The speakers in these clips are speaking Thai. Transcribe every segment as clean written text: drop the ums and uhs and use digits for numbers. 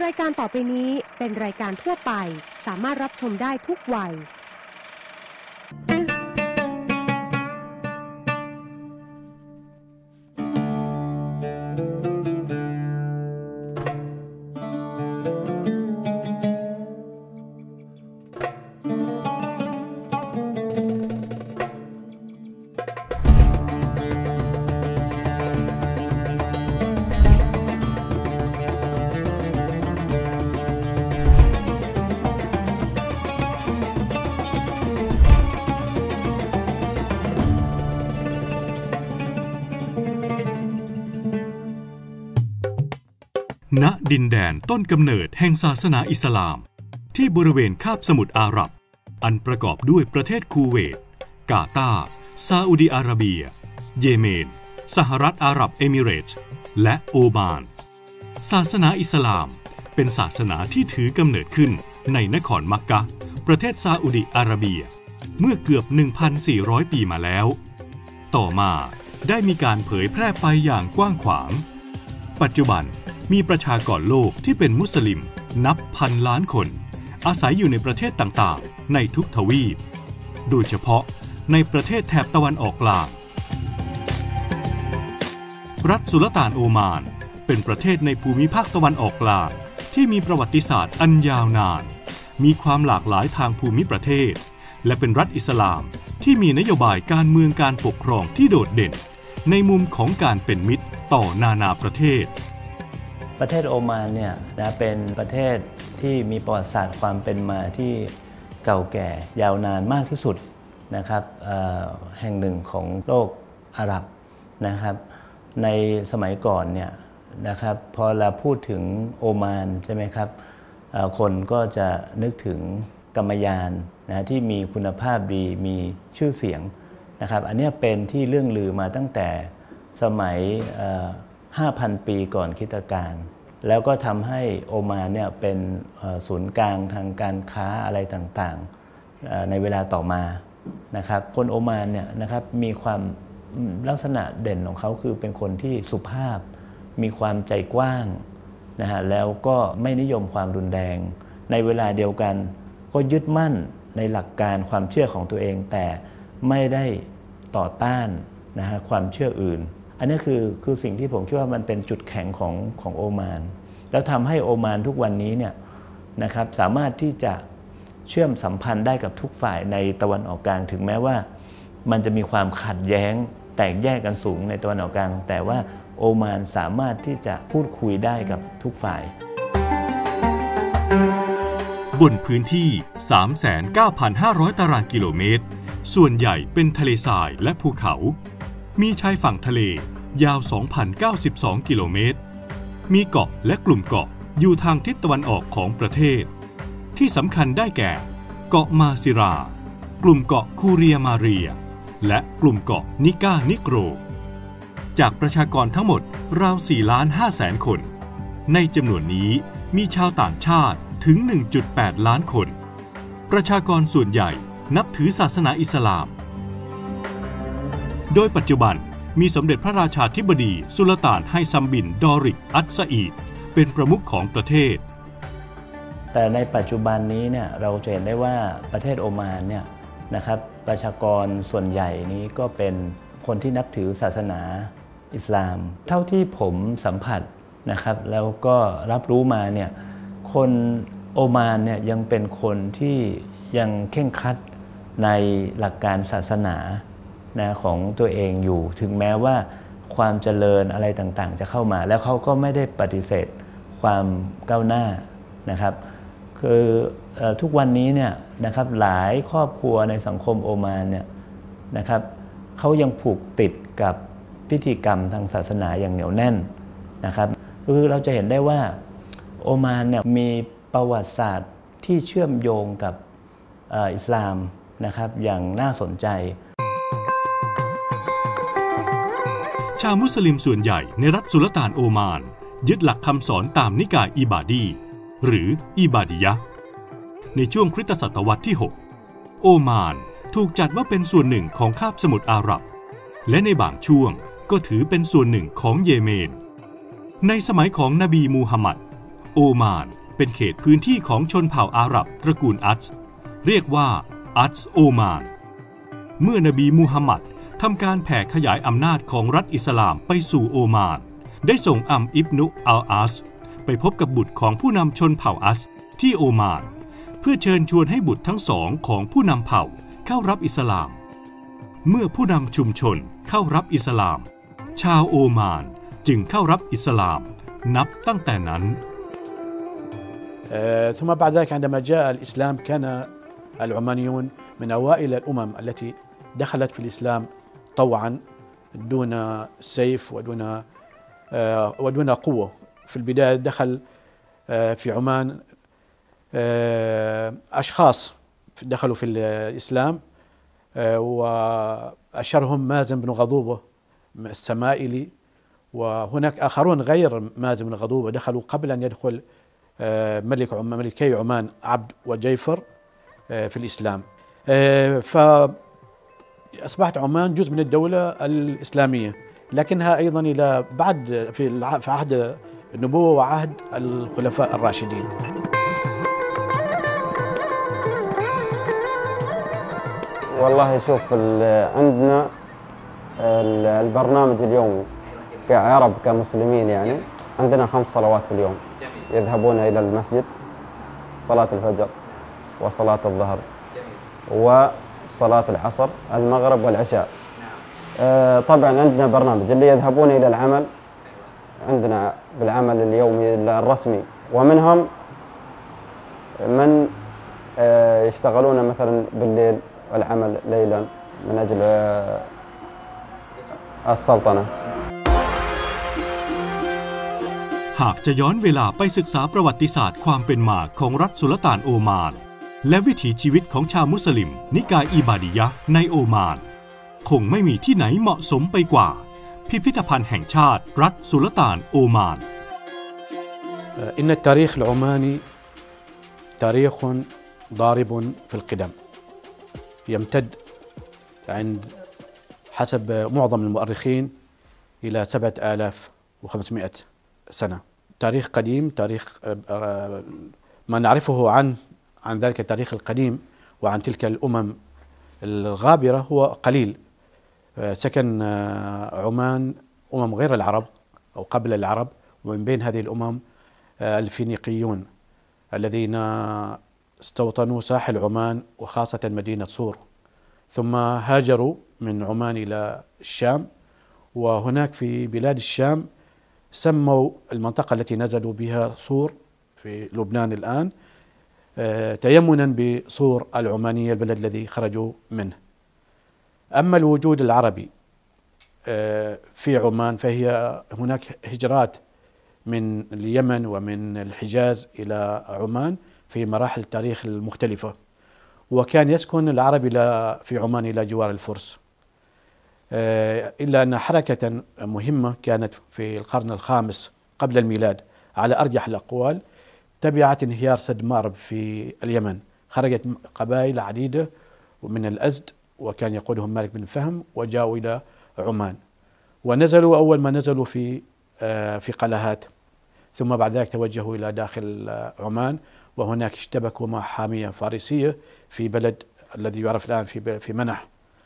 รายการต่อไปนี้เป็นรายการทั่วไปสามารถรับชมได้ทุกวัยณดินแดนต้นกำเนิดแห่งศาสนาอิสลามที่บริเวณคาบสมุทรอาหรับอันประกอบด้วยประเทศคูเวตกาตาร์ซาอุดิอาระเบียเยเมนสหรัฐอาหรับเอมิเรตส์และโอมานศาสนาอิสลามเป็นศาสนาที่ถือกำเนิดขึ้นในนครมักกะห์ประเทศซาอุดิอาระเบียเมื่อเกือบ 1,400 ปีมาแล้วต่อมาได้มีการเผยแพร่ไปอย่างกว้างขวางปัจจุบันมีประชากรโลกที่เป็นมุสลิมนับพันล้านคนอาศัยอยู่ในประเทศต่างๆในทุกทวีปโดยเฉพาะในประเทศแถบตะวันออกกลางรัฐสุลต่านโอมานเป็นประเทศในภูมิภาคตะวันออกกลางที่มีประวัติศาสตร์อันยาวนานมีความหลากหลายทางภูมิประเทศและเป็นรัฐอิสลามที่มีนโยบายการเมืองการปกครองที่โดดเด่นในมุมของการเป็นมิตรต่อนานาประเทศประเทศโอมานเนี่ยเป็นประเทศที่มีประวัติศาสตร์ความเป็นมาที่เก่าแก่ยาวนานมากที่สุดนะครับแห่งหนึ่งของโลกอาหรับนะครับในสมัยก่อนเนี่ยนะครับพอเราพูดถึงโอมานใช่ไหมครับคนก็จะนึกถึงกำมะยานนะที่มีคุณภาพดีมีชื่อเสียงนะครับอันนี้เป็นที่เรื่องลือมาตั้งแต่สมัย5,000 ปีก่อนคริสตกาลแล้วก็ทำให้โอมานเนี่ยเป็นศูนย์กลางทางการค้าอะไรต่างๆในเวลาต่อมานะครับคนโอมานเนี่ยนะครับมีความลักษณะเด่นของเขาคือเป็นคนที่สุภาพมีความใจกว้างนะฮะแล้วก็ไม่นิยมความรุนแรงในเวลาเดียวกันก็ยึดมั่นในหลักการความเชื่อของตัวเองแต่ไม่ได้ต่อต้านนะฮะความเชื่ออื่นอันนี้คือสิ่งที่ผมคิดว่ามันเป็นจุดแข็งของโอมานแล้วทำให้โอมานทุกวันนี้เนี่ยนะครับสามารถที่จะเชื่อมสัมพันธ์ได้กับทุกฝ่ายในตะวันออกกลางถึงแม้ว่ามันจะมีความขัดแย้งแตกแยกกันสูงในตะวันออกกลางแต่ว่าโอมานสามารถที่จะพูดคุยได้กับทุกฝ่ายบนพื้นที่ 39,500 ตารางกิโลเมตรส่วนใหญ่เป็นทะเลทรายและภูเขามีชายฝั่งทะเลยาว 2,092 กิโลเมตรมีเกาะและกลุ่มเกาะอยู่ทางทิศตะวันออกของประเทศที่สำคัญได้แก่เกาะมาซิรากลุ่มเกาะคูเรียมาเรียและกลุ่มเกาะนิก้านิโกรจากประชากรทั้งหมดราว 4,500,000 คนในจำนวนนี้มีชาวต่างชาติถึง 1.8 ล้านคนประชากรส่วนใหญ่นับถือศาสนาอิสลามโดยปัจจุบันมีสมเด็จพระราชาธิบดีสุลต่านไฮซัมบินดอริกอัสซาอีดเป็นประมุขของประเทศแต่ในปัจจุบันนี้เนี่ยเราจะเห็นได้ว่าประเทศโอมานเนี่ยนะครับประชากรส่วนใหญ่นี้ก็เป็นคนที่นับถือศาสนาอิสลามเท่าที่ผมสัมผัสนะครับแล้วก็รับรู้มาเนี่ยคนโอมานเนี่ยยังเป็นคนที่ยังเคร่งครัดในหลักการศาสนาของตัวเองอยู่ถึงแม้ว่าความเจริญอะไรต่างๆจะเข้ามาแล้วเขาก็ไม่ได้ปฏิเสธความก้าวหน้านะครับคือทุกวันนี้เนี่ยนะครับหลายครอบครัวในสังคมโอมานเนี่ยนะครับเขายังผูกติดกับพิธีกรรมทางศาสนาอย่างเหนียวแน่นนะครับคือเราจะเห็นได้ว่าโอมานเนี่ยมีประวัติศาสตร์ที่เชื่อมโยงกับอิสลามนะครับอย่างน่าสนใจชาวมุสลิมส่วนใหญ่ในรัฐสุลต่านโอมานยึดหลักคำสอนตามนิกายอิบาดีหรืออิบาดิยะห์ในช่วงคริสตศตวรรษที่ 6โอมานถูกจัดว่าเป็นส่วนหนึ่งของคาบสมุทรอาหรับและในบางช่วงก็ถือเป็นส่วนหนึ่งของเยเมนในสมัยของนบีมูฮัมหมัดโอมานเป็นเขตพื้นที่ของชนเผ่าอาหรับตระกูลอัชเรียกว่าอัชโอมานเมื่อนบีมูฮัมหมัดทำการแผ่ขยายอำนาจของรัฐอิสลามไปสู่โอมานได้ส่งอัมอิบนุอัลอาสไปพบกับบุตรของผู้นำชนเผ่าอัชที่โอมานเพื่อเชิญชวนให้บุตรทั้งสองของผู้นำเผ่าเข้ารับอิสลามเมื่อผู้นำชุมชนเข้ารับอิสลามชาวโอมานจึงเข้ารับอิสลามนับตั้งแต่นั้น ثم بعد ذلك عندما جاء الإسلام كان العمانيون من أوائل الأمم التي دخلت في الإسلام طوعا دون سيف ودون قوة. في البداية دخل في عمان أشخاص دخلوا في الإسلام وأشهرهم مازن بن غضوبة السمائلي، وهناك آخرون غير مازن بن غضوبة دخلوا قبل أن يدخل ملكي عمان عبد وجيفر في الإسلام. فأصبحت عمان جزء من الدولة الإسلامية، لكنها أيضا إلى بعد في عهد النبوة وعهد الخلفاء الراشدين. والله شوف عندنا البرنامج اليومي كعرب كمسلمين يعني عندنا 5 صلوات في اليوم يذهبون إلى المسجد، صلاة الفجر وصلاة الظهر وصلاة العصر المغرب والعشاء. طبعا عندنا برنامج اللي يذهبون إلى العمل عندنا بالعمل اليومي الرسمي، ومنهم من يشتغلون مثلا بالليل والعمل ليلا من أجل السلطنة. หากจะย้อนเวลาไปศึกษาประวัติศาสตร์ความเป็นมาของรัฐสุลต่านโอมานและวิถีชีวิตของชาวมุสลิมนิกายอิบาดิยะห์ในโอมานคงไม่มีที่ไหนเหมาะสมไปกว่าพิพิธภัณฑ์แห่งชาติรัฐสุลต่านโอมาน إن التاريخ العماني تاريخ ضارب في القدم يمتد عند حسب معظم المؤرخين إلى 7500 سنة. تاريخ قديم، تاريخ ما نعرفه عن ذلك التاريخ القديم وعن تلك الأمم الغابرة هو قليل. سكن عمان أمم غير العرب أو قبل العرب، ومن بين هذه الأمم الفينيقيون الذين استوطنوا ساحل عمان وخاصة مدينة صور، ثم هاجروا من عمان إلى الشام، وهناك في بلاد الشام سموا المنطقة التي نزلوا بها صور في لبنان الآن تيمنا بصور العمانية البلد الذي خرجوا منه. أما الوجود العربي في عمان فهي هناك هجرات من اليمن ومن الحجاز إلى عمان في مراحل التاريخ المختلفة، وكان يسكن العرب في عمان إلى جوار الفرس، إلا أن حركة مهمة كانت في القرن الخامس قبل الميلاد على أرجح الأقوال تبعت انهيار سد مأرب في اليمن. خرجت قبائل عديدة من الأزد وكان يقودهم مالك بن فهم وجاءوا إلى عمان، ونزلوا أول ما نزلوا في قلهات، ثم بعد ذلك توجهوا إلى داخل عمان، وهناك اشتبكوا مع حامية فارسية في بلد الذي يعرف الآن في منح.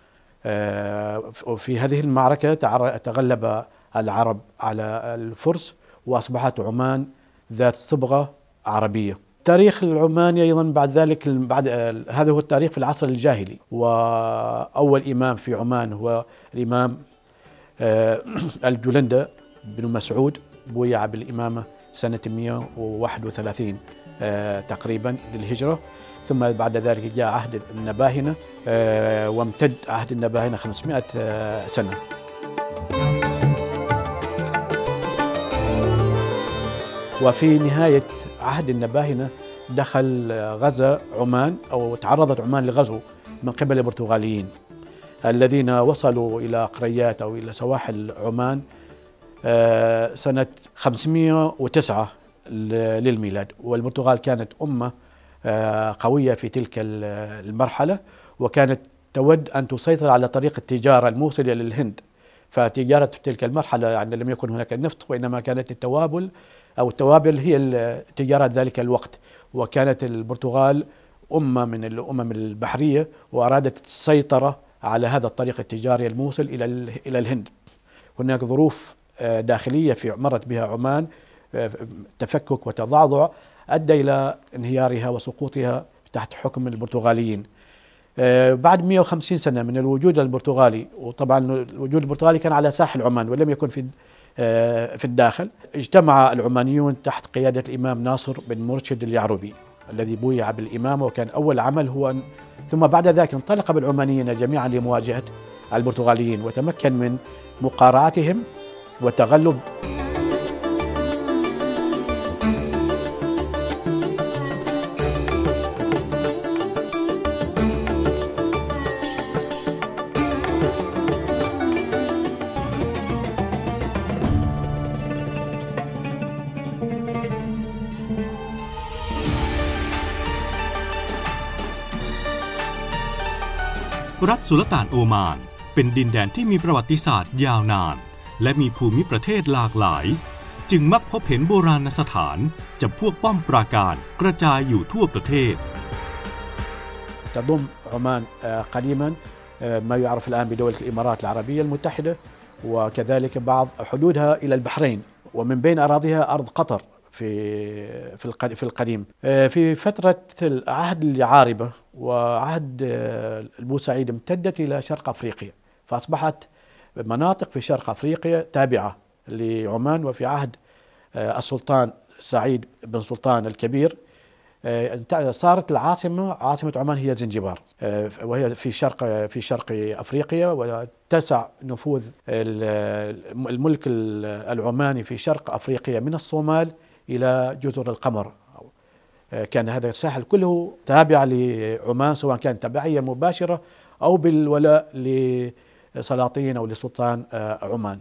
وفي هذه المعركة تغلب العرب على الفرس وأصبحت عمان ذات صبغة عربية. التاريخ العماني أيضا بعد ذلك هذا هو التاريخ في العصر الجاهلي، وأول إمام في عمان هو الإمام الجولندة بن مسعود بويع بالإمامة سنة 131 تقريبا للهجرة، ثم بعد ذلك جاء عهد النباهنة وامتد عهد النباهنة 500 سنة. وفي نهاية عهد النباهنة غزا عمان أو تعرضت عمان لغزو من قبل البرتغاليين الذين وصلوا إلى قريات أو إلى سواحل عمان سنة 509 للميلاد، والبرتغال كانت أمة قوية في تلك المرحلة، وكانت تود أن تسيطر على طريق التجارة الموصلة للهند. فتجارة في تلك المرحلة يعني لم يكن هناك النفط، وإنما كانت التوابل أو التوابل هي تجارة ذلك الوقت. وكانت البرتغال أمة من الأمم البحرية وأرادت السيطرة على هذا الطريق التجاري الموصل إلى الهند. هناك ظروف داخلية مرت بها عمان، تفكك وتضعضع أدى إلى انهيارها وسقوطها تحت حكم البرتغاليين. بعد 150 سنة من الوجود البرتغالي، وطبعا الوجود البرتغالي كان على ساحل عمان ولم يكن في الداخل، اجتمع العمانيون تحت قيادة الإمام ناصر بن مرشد اليعربي الذي بويع بالإمامة، وكان أول عمل هو ثم بعد ذلك انطلق بالعمانيين جميعا لمواجهة البرتغاليين، وتمكن من مقارعتهم والتغلب. รัฐสุลต่านโอมานเป็นดินแดนที่มีประวัติศาสตร์ยาวนานและมีภูมิประเทศหลากหลายจึงมักพบเห็นโบราณสถานจำพวกป้อมปราการกระจายอยู่ทั่วประเทศ تضم عمان قديما ما يعرف الآن بدولة الإمارات العربية المتحدة، وكذلك بعض حدودها إلى البحرين، ومن بين أراضيها أرض قطر في القديم. في فترة عهد العاربة وعهد البوسعيد امتدت إلى شرق أفريقيا، فأصبحت مناطق في شرق أفريقيا تابعة لعمان. وفي عهد السلطان سعيد بن سلطان الكبير صارت عاصمة عمان هي زنجبار، وهي في شرق أفريقيا، واتسع نفوذ الملك العماني في شرق أفريقيا من الصومال إلى جزر القمر. كان هذا الساحل كله تابع لعمان، سواء كان تبعية مباشرة أو بالولاء لسلاطين أو لسلطان عمان.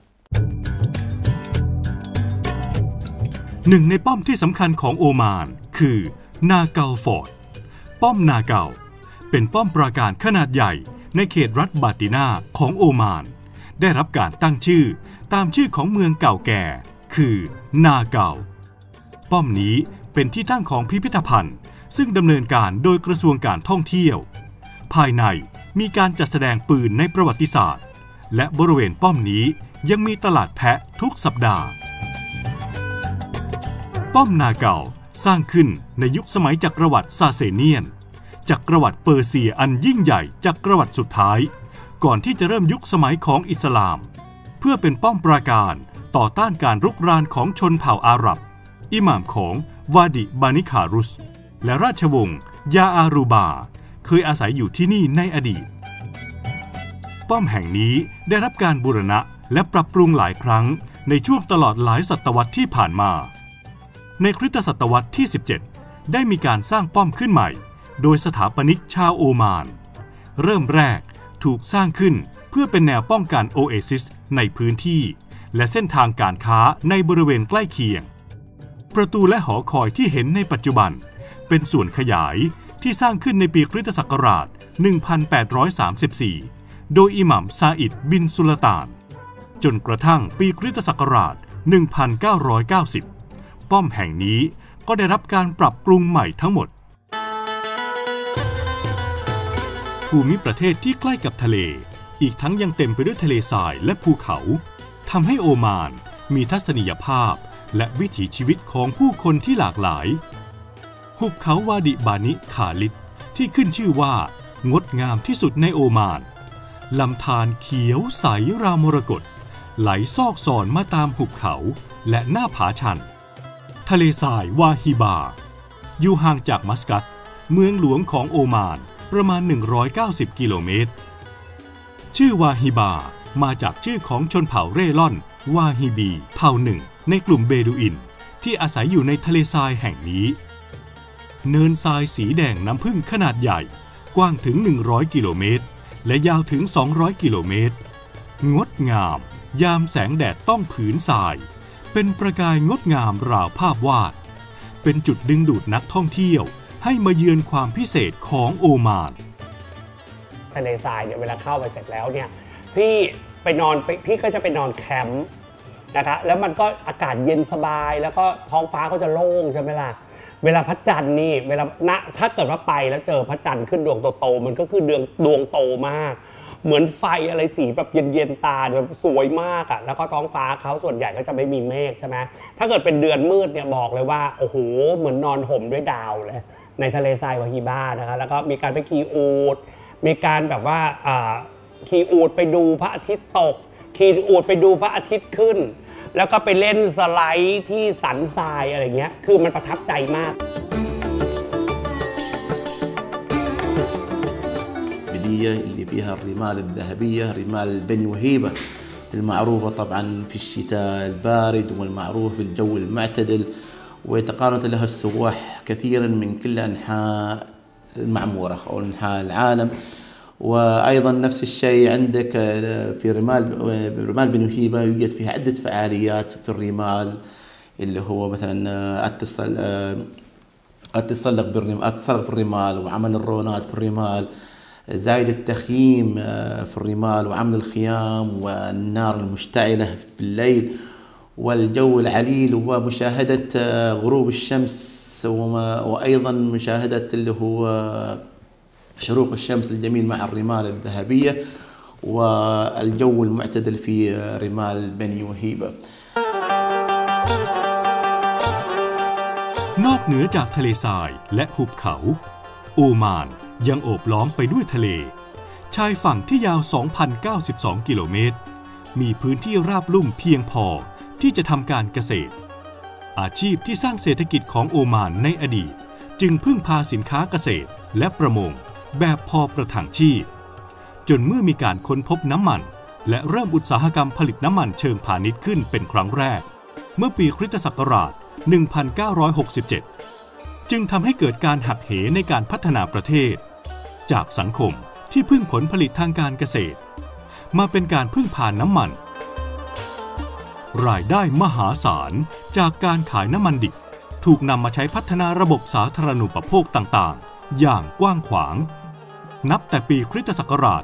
หนึ่งในป้อมที่สำคัญของโอมานคือนาเกาฟอร์ตป้อมนาเกาเป็นป้อมปราการขนาดใหญ่ในเขตรัฐบาตินาของโอมานได้รับการตั้งชื่อตามชื่อของเมืองเก่าแก่คือนาเกาป้อมนี้เป็นที่ตั้งของพิพิธภัณฑ์ซึ่งดำเนินการโดยกระทรวงการท่องเที่ยวภายในมีการจัดแสดงปืนในประวัติศาสตร์และบริเวณป้อมนี้ยังมีตลาดแพะทุกสัปดาห์ป้อมนาเกาสร้างขึ้นในยุคสมัยจักรวรรดิซาเซเนียนจักรวรรดิเปอร์เซียอันยิ่งใหญ่จักรวรรดิสุดท้ายก่อนที่จะเริ่มยุคสมัยของอิสลามเพื่อเป็นป้อมปราการต่อต้านการรุกรานของชนเผ่าอาหรับอิหม่ามของวาดิบานิคารุสและราชวงศ์ยาอารูบาเคยอาศัยอยู่ที่นี่ในอดีตป้อมแห่งนี้ได้รับการบูรณะและปรับปรุงหลายครั้งในช่วงตลอดหลายศตวรรษที่ผ่านมาในคริสตศตวรรษที่ 17 ได้มีการสร้างป้อมขึ้นใหม่โดยสถาปนิกชาวโอมานเริ่มแรกถูกสร้างขึ้นเพื่อเป็นแนวป้องกันโอเอซิสในพื้นที่และเส้นทางการค้าในบริเวณใกล้เคียงประตูและหอคอยที่เห็นในปัจจุบันเป็นส่วนขยายที่สร้างขึ้นในปีคริสตศักราช 1834 โดยอิหม่ามซาอิดบินสุลต่านจนกระทั่งปีคริสตศักราช 1990 ป้อมแห่งนี้ก็ได้รับการปรับปรุงใหม่ทั้งหมดภูมิประเทศที่ใกล้กับทะเลอีกทั้งยังเต็มไปด้วยทะเลทรายและภูเขาทำให้โอมานมีทัศนียภาพและวิถีชีวิตของผู้คนที่หลากหลายหุบเขาวาดิบานิคาลิดที่ขึ้นชื่อว่างดงามที่สุดในโอมานลำธารเขียวใสราวมรกตไหลซอกซอนมาตามหุบเขาและหน้าผาชันทะเลทรายวาฮิบาอยู่ห่างจากมัสกัตเมืองหลวงของโอมานประมาณ190กิโลเมตรชื่อวาฮิบามาจากชื่อของชนเผ่าเร่ร่อนวาฮิบีเผ่าหนึ่งในกลุ่มเบดูอินที่อาศัยอยู่ในทะเลทรายแห่งนี้เนินทรายสีแดงน้ำผึ้งขนาดใหญ่กว้างถึง100กิโลเมตรและยาวถึง200กิโลเมตรงดงามยามแสงแดดต้องผืนทรายเป็นประกายงดงามราวภาพวาดเป็นจุดดึงดูดนักท่องเที่ยวให้มาเยือนความพิเศษของโอมานทะเลทรายเนี่ยเวลาเข้าไปเสร็จแล้วเนี่ยพี่ก็จะไปนอนแคมป์นะคะแล้วมันก็อากาศเย็นสบายแล้วก็ท้องฟ้าก็จะโล่งใช่ไหมล่ะเวลาพระจันทร์นี่เวลาถ้าเกิดว่าไปแล้วเจอพระจันทร์ขึ้นดวงโตๆมันก็คือดวงโตมากเหมือนไฟอะไรสีแบบเย็นๆตาแบบสวยมากอ่ะแล้วก็ท้องฟ้าเขาส่วนใหญ่ก็จะไม่มีเมฆใช่ไหมถ้าเกิดเป็นเดือนมืดเนี่ยบอกเลยว่าโอ้โหเหมือนนอนห่มด้วยดาวเลยในทะเลทรายวาฮิบ้านะคะแล้วก็มีการไปขี่อูฐมีการแบบว่าขี่อูฐไปดูพระอาทิตย์ตกขี่อูฐไปดูพระอาทิตย์ขึ้นแล้วก็ไปเล่นสไลด์ที่สันทรายอะไรเงี้ยคือมันประทับใจมาก اللي فيها الرمال الذهبية رمال بني وهيبة المعروفة طبعا في الشتاء البارد والمعروف في الجو المعتدل ويتقارن لها السواح كثيرا من كل أنحاء المعمورة أو أنحاء العالم وأيضا نفس الشيء عندك في رمال بني وهيبة يوجد فيها عدة فعاليات في الرمال اللي هو مثلا التسلق في الرمال وعمل الرونات في الرمال زايد التخييم في الرمال وعمل الخيام والنار المشتعلة بالليل والجو العليل ومشاهدة غروب الشمس وأيضا مشاهدة اللي هو شروق الشمس الجميل مع الرمال الذهبية والجو المعتدل في رمال بني وهيبة นอกเหนือจากทะเลทรายและหุบเขาโอมานยังโอบล้อมไปด้วยทะเลชายฝั่งที่ยาว 2,092 กิโลเมตรมีพื้นที่ราบลุ่มเพียงพอที่จะทำการเกษตรอาชีพที่สร้างเศรษฐกิจของโอมานในอดีตจึงพึ่งพาสินค้าเกษตรและประมงแบบพอประทังชีพจนเมื่อมีการค้นพบน้ำมันและเริ่มอุตสาหกรรมผลิตน้ำมันเชิงพาณิชย์ขึ้นเป็นครั้งแรกเมื่อปีคริสตศักราช 1967 จึงทำให้เกิดการหักเหในการพัฒนาประเทศจากสังคมที่พึ่งผลผลิตทางการเกษตรมาเป็นการพึ่งพาน้ำมันรายได้มหาศาลจากการขายน้ำมันดิบถูกนำมาใช้พัฒนาระบบสาธารณูปโภคต่างๆอย่างกว้างขวางนับแต่ปีคริสตศักราช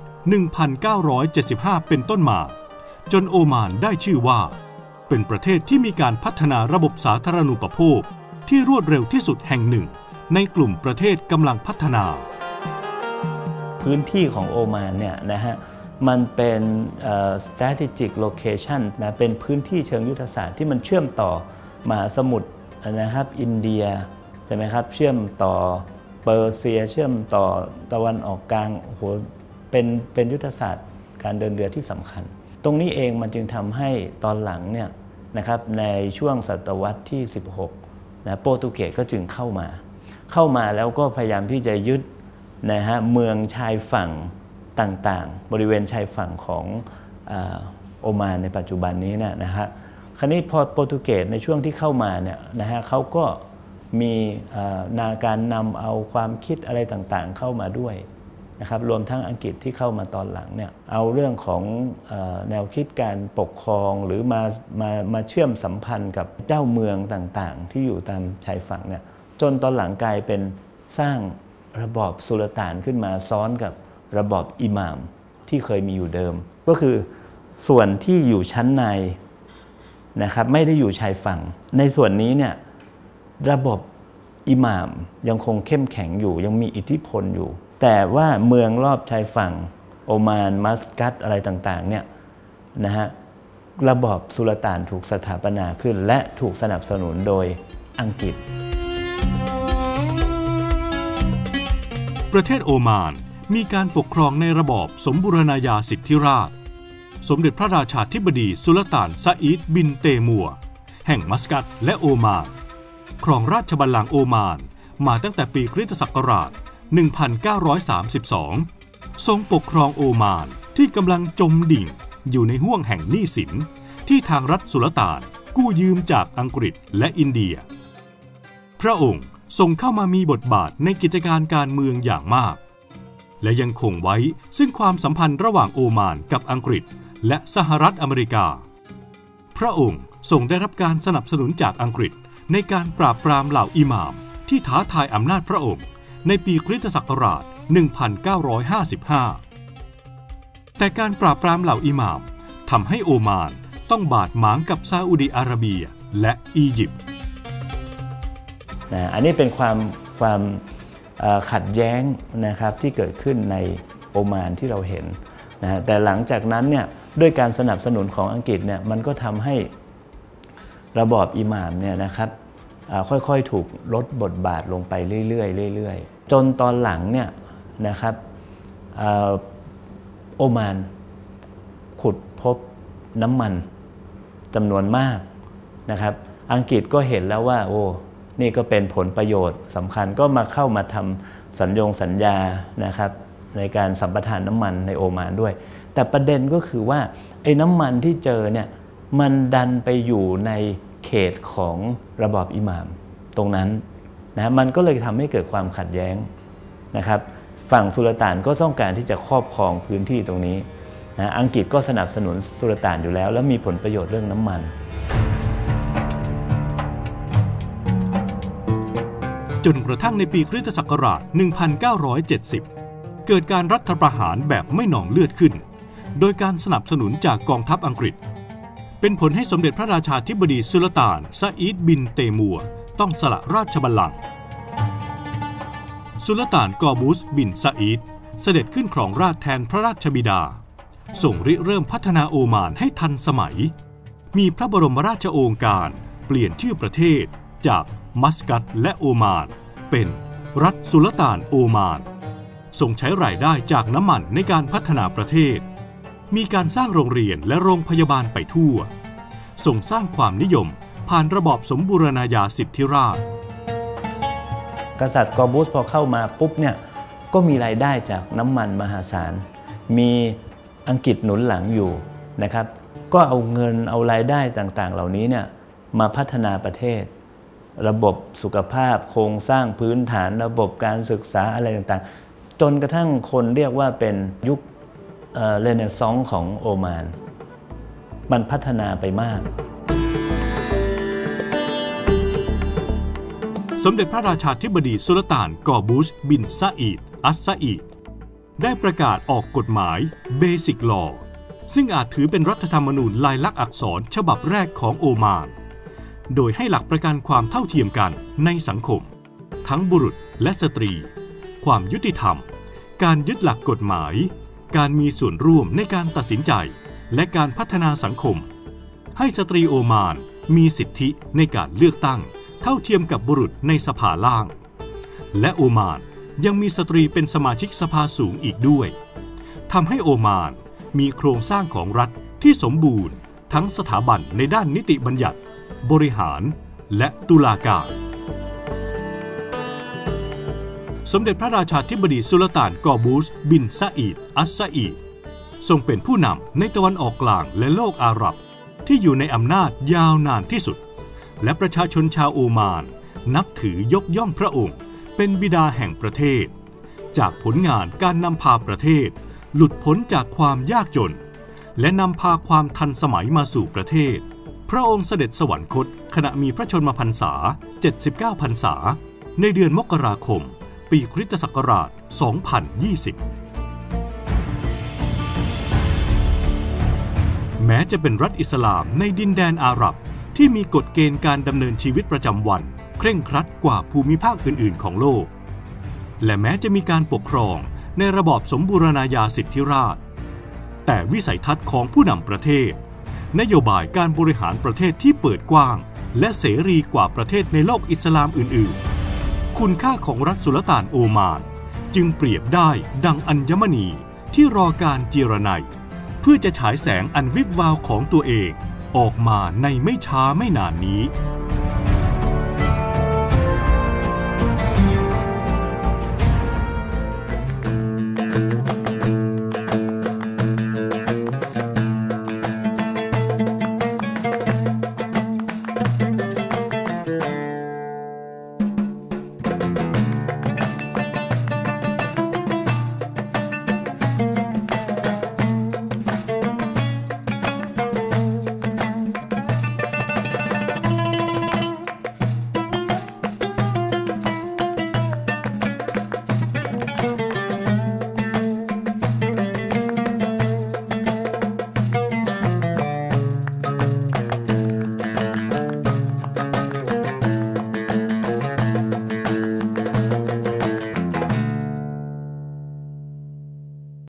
1975 เป็นต้นมาจนโอมานได้ชื่อว่าเป็นประเทศที่มีการพัฒนาระบบสาธารณูปโภคที่รวดเร็วที่สุดแห่งหนึ่งในกลุ่มประเทศกำลังพัฒนาพื้นที่ของโอมานเนี่ยนะฮะมันเป็น strategic location นะเป็นพื้นที่เชิงยุทธศาสตร์ที่มันเชื่อมต่อมหาสมุทรนะครับอินเดียใช่ไหมครับเชื่อมต่อเปอร์เซียเชื่อมต่อตะวันออกกลางโอ้โหเป็นยุทธศาสตร์การเดินเรือที่สำคัญตรงนี้เองมันจึงทำให้ตอนหลังเนี่ยนะครับในช่วงศตวรรษที่ 16นะโปรตุเกสก็จึงเข้ามาแล้วก็พยายามที่จะยึดนะฮะเมืองชายฝั่งต่างๆบริเวณชายฝั่งของโอมานในปัจจุบันนี้เนี่ยนะฮะคราวนี้พอโปรตุเกสในช่วงที่เข้ามาเนี่ยนะฮะเขาก็มีการนำเอาความคิดอะไรต่างๆเข้ามาด้วยนะครับรวมทั้งอังกฤษที่เข้ามาตอนหลังเนี่ยเอาเรื่องของแนวคิดการปกครองหรือมาเชื่อมสัมพันธ์กับเจ้าเมืองต่างๆที่อยู่ตามชายฝั่งเนี่ยจนตอนหลังกลายเป็นสร้างระบอบสุลต่านขึ้นมาซ้อนกับระบอบอิหม่ามที่เคยมีอยู่เดิมก็คือส่วนที่อยู่ชั้นในนะครับไม่ได้อยู่ชายฝั่งในส่วนนี้เนี่ยระบบอิหม่ามยังคงเข้มแข็งอยู่ยังมีอิทธิพลอยู่แต่ว่าเมืองรอบชายฝั่งโอมานมัสกัตอะไรต่างๆเนี่ยนะฮะระบอบสุลต่านถูกสถาปนาขึ้นและถูกสนับสนุนโดยอังกฤษประเทศโอมานมีการปกครองในระบอบสมบูรณาญาสิทธิราชย์สมเด็จพระราชาธิบดีสุลต่านซาอิดบินเตมัวแห่งมัสกัตและโอมานครองราชบัลลังก์โอมานมาตั้งแต่ปีคริสตศักราช 1932 ทรงปกครองโอมานที่กำลังจมดิ่งอยู่ในห้วงแห่งหนี้สินที่ทางรัฐสุลต่านกู้ยืมจากอังกฤษและอินเดียพระองค์ทรงเข้ามามีบทบาทในกิจการการเมืองอย่างมากและยังคงไว้ซึ่งความสัมพันธ์ระหว่างโอมานกับอังกฤษและสหรัฐอเมริกาพระองค์ทรงได้รับการสนับสนุนจากอังกฤษในการปราบปรามเหล่าอิหม่ามที่ท้าทายอำนาจพระองค์ในปีคริสตศักราช 1955 แต่การปราบปรามเหล่าอิหม่ามทำให้โอมานต้องบาดหมางกับซาอุดิอาระเบียและอียิปต์อันนี้เป็นความขัดแย้งนะครับที่เกิดขึ้นในโอมานที่เราเห็นนะแต่หลังจากนั้นเนี่ยด้วยการสนับสนุนของอังกฤษเนี่ยมันก็ทำให้ระบอบอิหม่ามเนี่ยนะครับค่อยๆถูกลดบทบาทลงไปเรื่อยๆจนตอนหลังเนี่ยนะครับโอมานขุดพบน้ำมันจำนวนมากนะครับอังกฤษก็เห็นแล้วว่าโอ้นี่ก็เป็นผลประโยชน์สำคัญก็เข้ามาทำสัญญานะครับในการสัมปทานน้ำมันในโอมานด้วยแต่ประเด็นก็คือว่าไอ้น้ำมันที่เจอเนี่ยมันดันไปอยู่ในเขตของระบอบอิหม่ามตรงนั้นนะมันก็เลยทำให้เกิดความขัดแย้งนะครับฝั่งสุลต่านก็ต้องการที่จะครอบครองพื้นที่ตรงนี้นะอังกฤษก็สนับสนุนสุลต่านอยู่แล้วและมีผลประโยชน์เรื่องน้ำมันจนกระทั่งในปีคริสตศักราช 1970 เกิดการรัฐประหารแบบไม่หนองเลือดขึ้นโดยการสนับสนุนจากกองทัพอังกฤษเป็นผลให้สมเด็จพระราชาธิบดีสุลต่านซาอิดบินเตมัวต้องสละราชบัลลังก์สุลต่านกอบูสบินซาอิดเสด็จขึ้นครองราชย์แทนพระราชบิดาส่งริเริ่มพัฒนาโอมานให้ทันสมัยมีพระบรมราชโองการเปลี่ยนชื่อประเทศจากมัสกัตและโอมานเป็นรัฐสุลต่านโอมานส่งใช้รายได้จากน้ำมันในการพัฒนาประเทศมีการสร้างโรงเรียนและโรงพยาบาลไปทั่วส่งสร้างความนิยมผ่านระบอบสมบูรณาญาสิทธิราชย์กษัตริย์กอบูสพอเข้ามาปุ๊บเนี่ยก็มีรายได้จากน้ำมันมหาศาลมีอังกฤษหนุนหลังอยู่นะครับก็เอาเงินเอารายได้ต่างๆเหล่านี้เนี่ยมาพัฒนาประเทศระบบสุขภาพโครงสร้างพื้นฐานระบบการศึกษาอะไรต่างๆจนกระทั่งคนเรียกว่าเป็นยุคเรเนซองส์ของโอมานมันพัฒนาไปมากสมเด็จพระราชาธิบดีสุลต่านกอบูสบินซาอิดอัสซาอิดได้ประกาศออกกฎหมาย Basic Law ซึ่งอาจถือเป็นรัฐธรรมนูญลายลักษณ์อักษรฉบับแรกของโอมานโดยให้หลักประกันความเท่าเทียมกันในสังคมทั้งบุรุษและสตรีความยุติธรรมการยึดหลักกฎหมายการมีส่วนร่วมในการตัดสินใจและการพัฒนาสังคมให้สตรีโอมานมีสิทธิในการเลือกตั้งเท่าเทียมกับบุรุษในสภาล่างและโอมานยังมีสตรีเป็นสมาชิกสภาสูงอีกด้วยทำให้โอมานมีโครงสร้างของรัฐที่สมบูรณ์ทั้งสถาบันในด้านนิติบัญญัติบริหารและตุลาการสมเด็จพระราชาธิบดีสุลต่านกอบูสบินซาอิดอัสซาอิดทรงเป็นผู้นำในตะวันออกกลางและโลกอาหรับที่อยู่ในอำนาจยาวนานที่สุดและประชาชนชาวโอมานนับถือยกย่องพระองค์เป็นบิดาแห่งประเทศจากผลงานการนำพาประเทศหลุดพ้นจากความยากจนและนำพาความทันสมัยมาสู่ประเทศพระองค์เสด็จสวรรคตขณะมีพระชนมพรรษา79พรรษาในเดือนมกราคมปีคริสตศักราช 2020 แม้จะเป็นรัฐอิสลามในดินแดนอาหรับที่มีกฎเกณฑ์การดำเนินชีวิตประจำวันเคร่งครัดกว่าภูมิภาคอื่นๆของโลกและแม้จะมีการปกครองในระบอบสมบูรณาญาสิทธิราชย์แต่วิสัยทัศน์ของผู้นำประเทศนโยบายการบริหารประเทศที่เปิดกว้างและเสรีกว่าประเทศในโลกอิสลามอื่นๆคุณค่าของรัฐสุลต่านโอมานจึงเปรียบได้ดังอัญมณีที่รอการเจรไนเพื่อจะฉายแสงอันวิบวาวของตัวเองออกมาในไม่ช้าไม่นานนี้